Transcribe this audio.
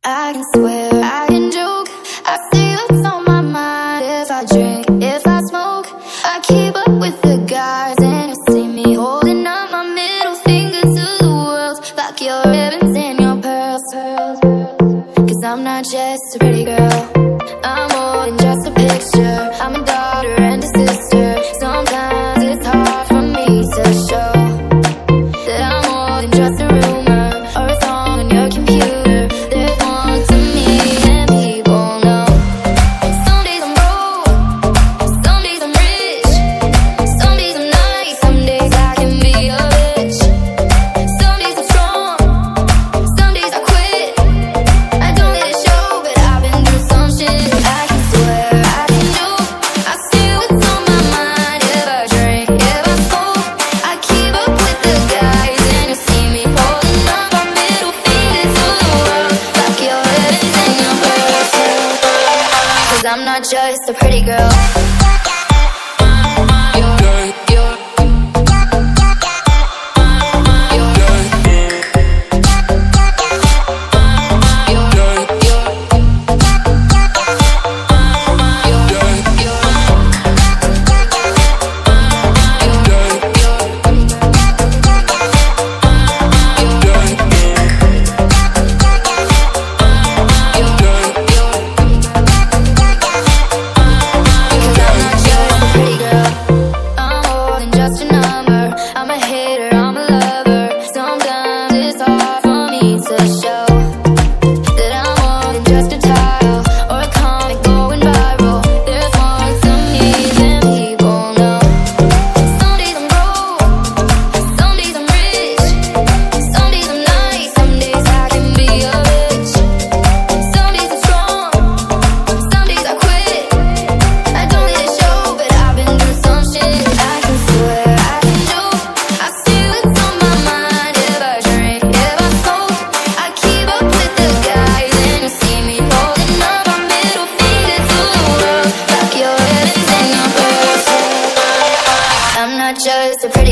I can swear, I can joke, I see what's on my mind. If I drink, if I smoke, I keep up with the guys. And you see me holding up my middle finger to the world. Like your ribbons and your pearls. Cause I'm not just a pretty girl, I'm more than just a picture. I'm a daughter and a sister. Sometimes it's hard for me to show that I'm more than just a rumor or a song on your computer. There's more to me than people know. Some days I'm broke, some days I'm rich, some days I'm nice, some days I can be a bitch. Some days I'm strong, some days I quit. I don't let it show, but I've been through some shit. I can swear, I can joke, I see what's on my mind. If I drink, if I smoke, I keep up with the guys. And you see me holding up my middle finger to the world. Like your ribbons and your pearls. Cause I'm not just a pretty girl. Just a